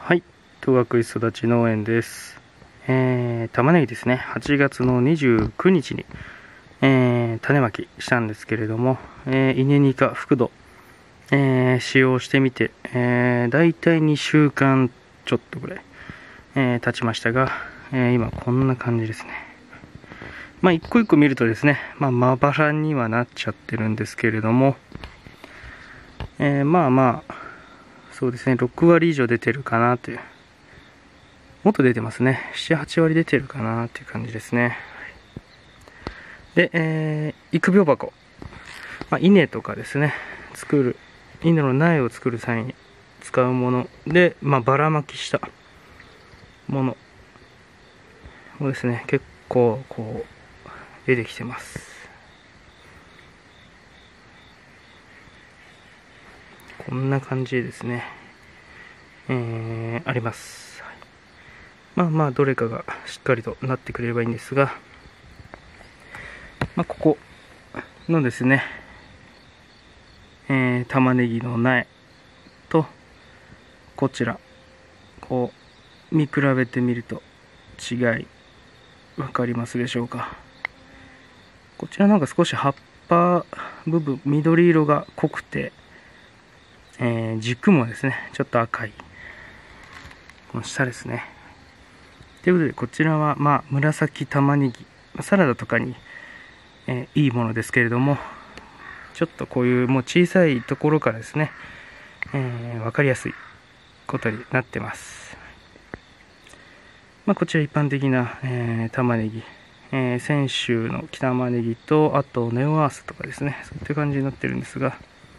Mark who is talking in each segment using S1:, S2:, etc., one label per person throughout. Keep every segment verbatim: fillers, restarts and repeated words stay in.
S1: はい、戸隠育ち農園です。えー、玉ねぎですね、はちがつのにじゅうくにちに、えー、種まきしたんですけれども、えー、稲ニカ覆土、えー、使用してみて、えー、だいたいにしゅうかんちょっとぐらい、えー、経ちましたが、えー、今こんな感じですね。まあ一個一個見るとですね、まあまばらにはなっちゃってるんですけれども、えー、まあまあそうですね、ろくわり以上出てるかなという、もっと出てますね、なな、はちわり出てるかなという感じですね。で、えー、育苗箱、まあ、稲とかですね、作る、稲の苗を作る際に使うもので、まあ、ばらまきしたものをですね、結構こう出てきてます。こんな感じですね、えー、あります。まあまあどれかがしっかりとなってくれればいいんですが、まあ、ここのですね、えー、玉ねぎの苗とこちらこう見比べてみると違い分かりますでしょうか。こちらなんか少し葉っぱ部分緑色が濃くて、えー、軸もですねちょっと赤い、この下ですね。ということでこちらはまあ紫玉ねぎ、サラダとかに、えー、いいものですけれども、ちょっとこういうもう小さいところからですね、えー、分かりやすいことになってます。まあ、こちら一般的な、えー、玉ねぎ、えー、泉州の木玉ねぎと、あとネオアースとかですね、そういった感じになってるんですが、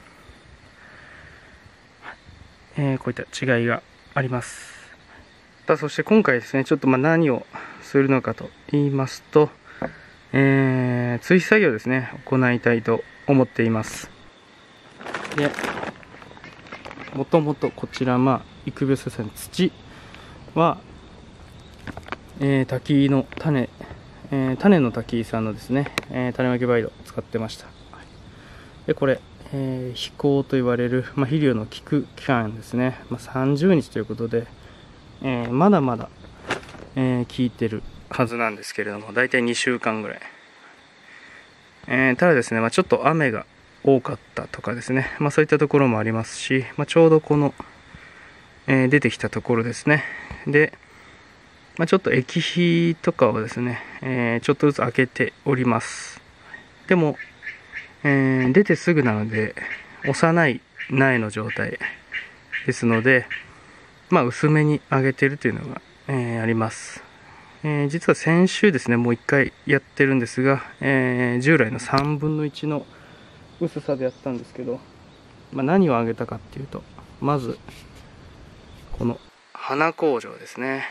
S1: えー、こういった違いがあります。そして今回ですね、ちょっとまあ何をするのかと言いますと、えー、追肥作業ですね、行いたいと思っています。で、もともとこちら、まあ、育苗させの土は、えー、滝の種、えー、種の滝さんのですね、えー、種まきバイドを使ってました。で、これ、えー、飛行と言われる、まあ、肥料の効く期間ですね、まあ、さんじゅうにちということで、えー、まだまだ、えー、効いてるはずなんですけれども、だいたいにしゅうかんぐらい。えー、ただですね、まあ、ちょっと雨が多かったとかですね、まあ、そういったところもありますし、まあ、ちょうどこの、えー、出てきたところですね。で、まあ、ちょっと液肥とかをですね、えー、ちょっとずつ開けております。でも、えー、出てすぐなので、幼い苗の状態ですので、まあ、薄めに上げてるというのが、えー、あります。えー、実は先週ですね、もう一回やってるんですが、えー、従来のさんぶんのいちの薄さでやったんですけど、まあ、何をあげたかっていうと、まずこの花工場ですね、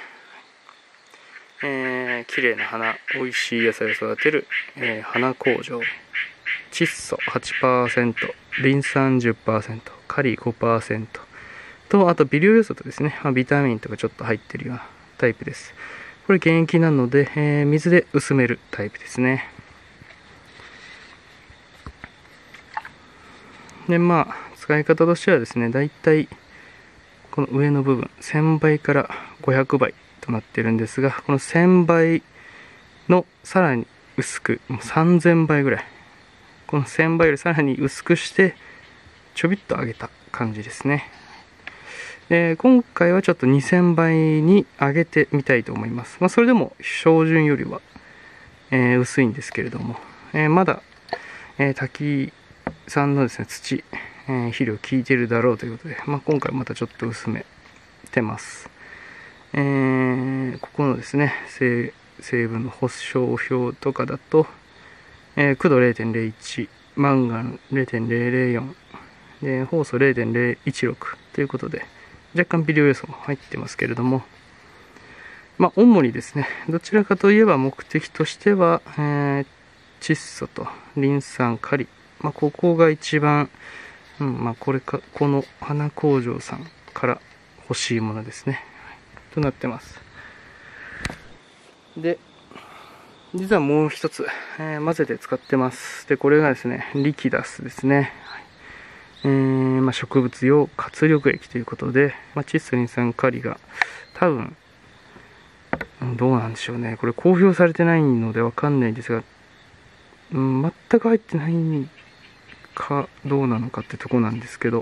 S1: えー、綺麗な花、美味しい野菜を育てる、えー、花工場、窒素 はちパーセント、リン酸 じゅっパーセント、カリ ごパーセント と、あと微量要素とですね、まあ、ビタミンとかちょっと入ってるようなタイプです。これ原液なので、えー、水で薄めるタイプですね。で、まあ、使い方としてはですね、だいたいこの上の部分、せんばいからごひゃくばいとなってるんですが、このせんばいのさらに薄く、もうさんぜんばいぐらい、このせんばいよりさらに薄くして、ちょびっと上げた感じですね。で、今回はちょっとにせんばいに上げてみたいと思います。まあ、それでも標準よりは、えー、薄いんですけれども、えー、まだ、えー、滝さんのですね、土、えー、肥料効いてるだろうということで、まあ、今回またちょっと薄めてます。えー、ここのですね、成, 成分の保証表とかだと、えー、くど れいてんれいいち、マンガン れいてんれいれいよん、で酵素 れいてんれいいちろく ということで、若干微量要素も入ってますけれども、まあ、主にですね、どちらかといえば目的としては、えー、窒素とリン酸カリ、まあ、ここが一番、うんまあ、これかこの花工場さんから欲しいものですね、となってます。で、実はもう一つ、えー、混ぜて使ってます。で、これがですね、リキダスですね。 えーまあ、植物用活力液ということで、まあ、窒素リン酸カリが多分どうなんでしょうね、これ公表されてないのでわかんないんですが、うん、全く入ってないかどうなのかってとこなんですけど、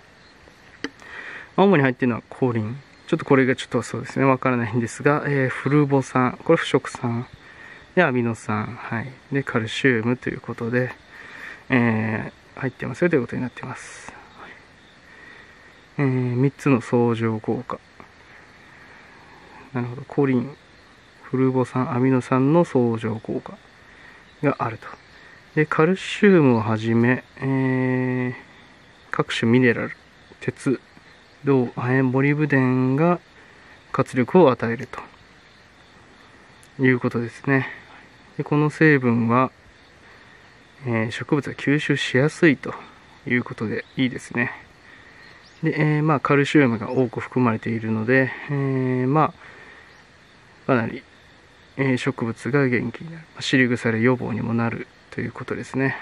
S1: 主に入ってるのはコリン、ちょっとこれがちょっとそうですねわからないんですが、えー、フルボ酸、これ不織酸でアミノ酸、はい、でカルシウムということで、えー、入ってますよということになっています。えー、みっつの相乗効果、なるほど、コリン、フルボ酸、アミノ酸の相乗効果があると。でカルシウムをはじめ、えー、各種ミネラル、鉄、銅、亜鉛、モリブデンが活力を与えるということですね。でこの成分は、えー、植物が吸収しやすいということでいいですね。で、えー、まあカルシウムが多く含まれているので、えー、まあかなり、えー、植物が元気になる、尻腐れ予防にもなるということですね。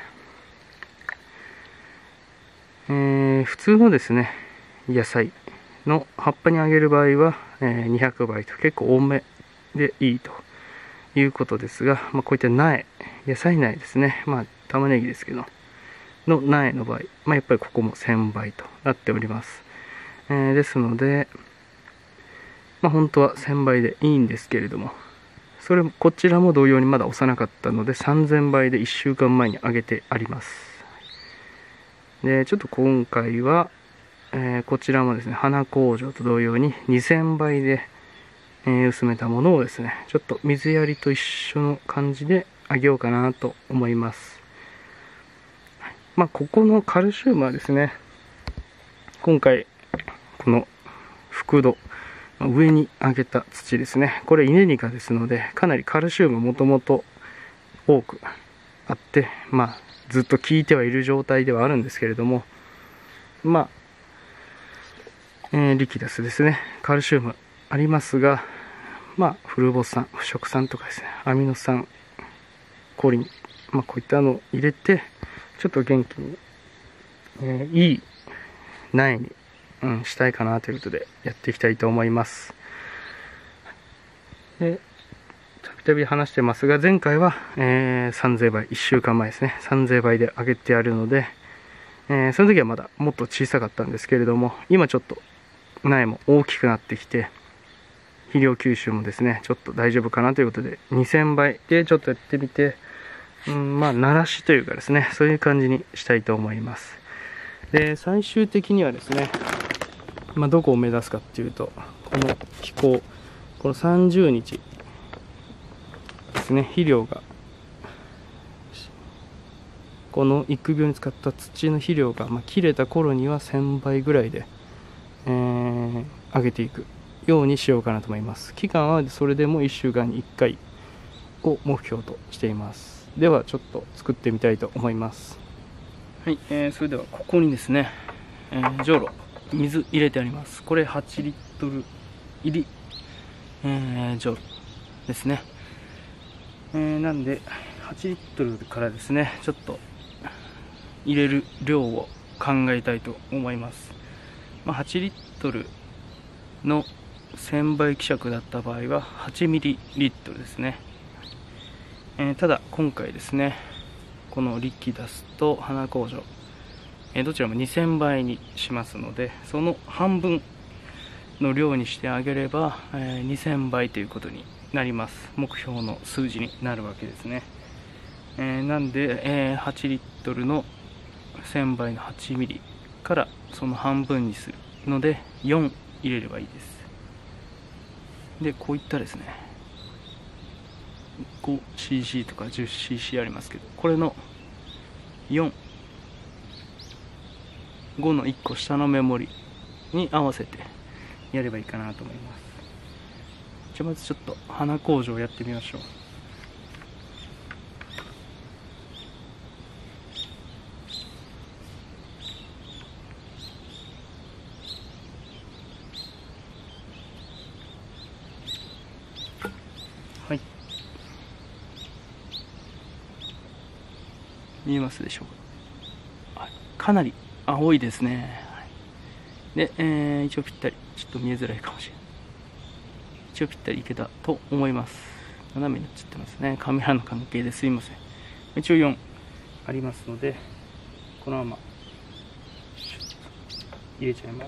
S1: えー、普通のですね野菜の葉っぱにあげる場合は、えー、にひゃくばいと結構多めでいいということですが、まあ、こういった苗、野菜苗ですね、まあ玉ねぎですけどの苗の場合、まあ、やっぱりここもせんばいとなっております。えー、ですので、まあ、本当はせんばいでいいんですけれども、それもこちらも同様にまだ幼かったのでさんぜんばいでいっしゅうかんまえにあげてあります。でちょっと今回は、えー、こちらもですね花工場と同様ににせんばいで、えー、薄めたものをですねちょっと水やりと一緒の感じであげようかなと思います。はい、まあここのカルシウムはですね、今回この覆土上にあげた土ですね、これ稲ニカですのでかなりカルシウムもともと多くあって、まあずっと効いてはいる状態ではあるんですけれども、まあ、えー、リキダスですね、カルシウムありますが、まあフルボ酸、不織酸とかですね、アミノ酸、コリン、まあこういったのを入れてちょっと元気に、えー、いい苗に、うん、したいかなということでやっていきたいと思います。でたびたび話してますが、前回は、えー、さんぜんばい、いっしゅうかんまえですね、さんぜんばいで上げてあるので、えー、その時はまだもっと小さかったんですけれども、今ちょっと苗も大きくなってきて、肥料吸収もですね、ちょっと大丈夫かなということで、にせんばいでちょっとやってみて、うん、まあ、慣らしというかですね、そういう感じにしたいと思います。で、最終的にはですね、まあ、どこを目指すかっていうと、この気候、このさんじゅうにちですね、肥料がこの育苗に使った土の肥料が、まあ、切れた頃にはせんばいぐらいで、えー、上げていくようにしようかなと思います。期間はそれでもいっしゅうかんにいっかいを目標としています。ではちょっと作ってみたいと思います。はい、えー、それではここにですね、えー、じょうろ水入れてあります。これはちリットル入り、えー、じょうろですね。えー、なんではちリットルからですね、ちょっと入れる量を考えたいと思います。まあ、はちリットルのせんばい希釈だった場合ははちミリリットルですね。えー、ただ今回ですね、このリキダスと花工場、えー、どちらもにせんばいにしますので、その半分の量にしてあげれば、えー、にせんばいということになります。目標の数字になるわけですね。えー、なんで、えー、はちリットルのせんばいのはちミリからその半分にするのでよん入れればいいです。でこういったですね ごシーシー とか じゅっシーシー ありますけど、これのよん、ごのいっこ下のメモリに合わせてやればいいかなと思います。じゃあまずちょっと花工場をやってみましょう。はい、見えますでしょうか。かなり青いですね。で、えー、一応ぴったり、ちょっと見えづらいかもしれない。一応ぴったりいけたと思います。斜めになっちゃってますね。カメラの関係ですいません。一応よんありますので、このまま入れちゃいます。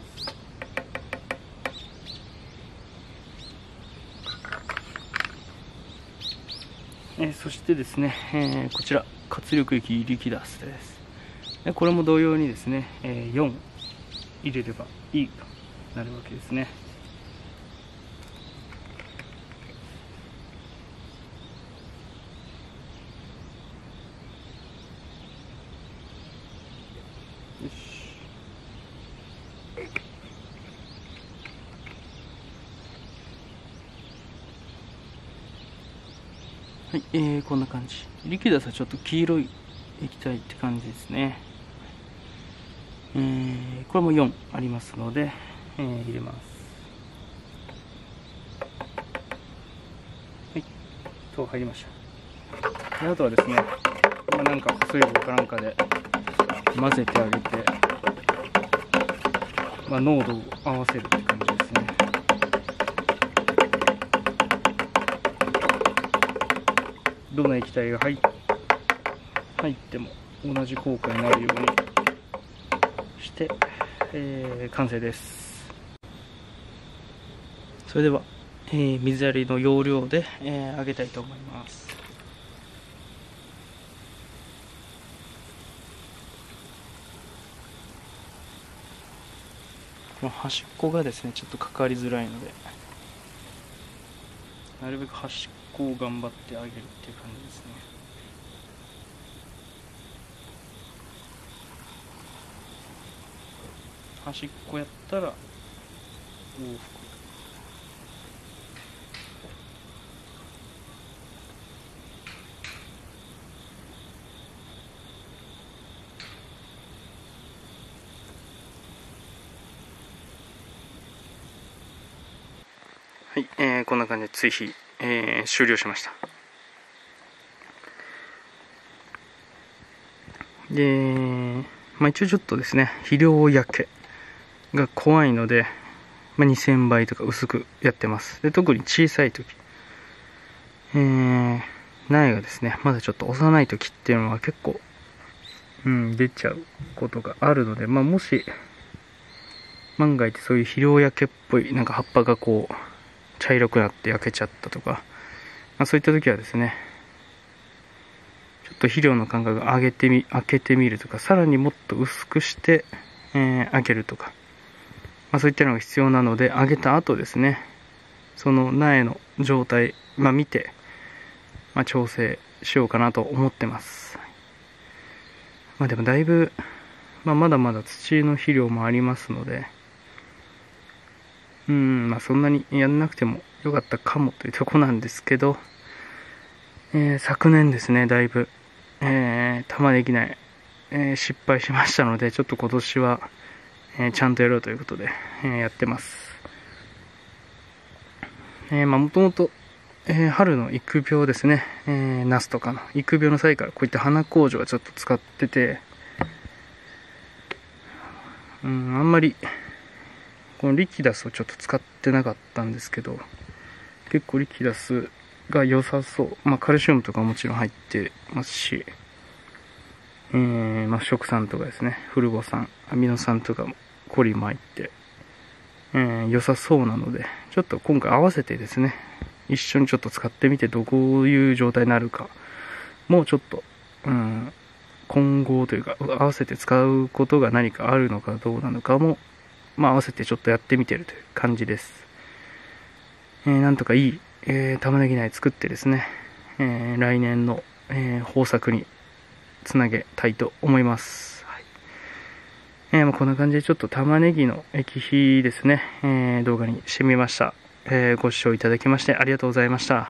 S1: えー、そしてですね、えー、こちら活力液リキダスです。でこれも同様にですね、えー、よん入れればいいとなるわけですね。よし。はい、えー、こんな感じ。リキダスはちょっと黄色い液体って感じですね。えー、これもよんありますので、えー、入れます。はい、と入りました。であとはですね、まあ、なんか細い棒かなんかで混ぜてあげて、まあ、濃度を合わせるって感じですね。どの液体が入っても同じ効果になるようにして、えー、完成です。それでは、えー、水やりの要領で、えー、揚げたいと思います。この端っこがですねちょっとかかりづらいので、なるべく端っこを頑張って揚げるっていう感じですね。端っこやったら往復。はい、えー、こんな感じで追肥、えー、終了しました。で、まあ、一応ちょっとですね肥料焼けが怖いので、まあ、にせんばいとか薄くやってます。で特に小さい時、えー、苗がですねまだちょっと幼い時っていうのは結構、うん、出ちゃうことがあるので、まあ、もし万が一そういう肥料焼けっぽいなんか葉っぱがこう茶色くなって焼けちゃったとか、まあ、そういった時はですねちょっと肥料の間隔を上げてみ開けてみるとか、さらにもっと薄くして、えー、開けるとか、まあ、そういったのが必要なので、揚げた後ですねその苗の状態、まあ、見て、まあ、調整しようかなと思ってます。まあ、でもだいぶ、まあ、まだまだ土の肥料もありますので、うん、まあ、そんなにやんなくてもよかったかもというとこなんですけど、えー、昨年ですねだいぶ、えー、玉ねぎ苗、えー、失敗しましたので、ちょっと今年は、えー、ちゃんとやろうということで、えー、やってます。えー、まあもともと、えー、春の育苗ですね、えー、ナスとかの育苗の際からこういった花工場はちょっと使ってて、うん、あんまりこのリキダスをちょっと使ってなかったんですけど、結構リキダスが良さそう。まあカルシウムとかもちろん入ってますし、えー、まあ食酸とかですね、フルボ酸、アミノ酸とかもコリも入って、えー、良さそうなので、ちょっと今回合わせてですね、一緒にちょっと使ってみてどういう状態になるか、もうちょっと、うん、今後というか、合わせて使うことが何かあるのかどうなのかも、まあ合わせてちょっとやってみてるという感じです。えー、なんとかいい、えー、玉ねぎ苗作ってですね、えー、来年の、えー、豊作につなげたいと思います。はい、えー、まあこんな感じでちょっと玉ねぎの液肥ですね、えー、動画にしてみました。えー、ご視聴いただきましてありがとうございました。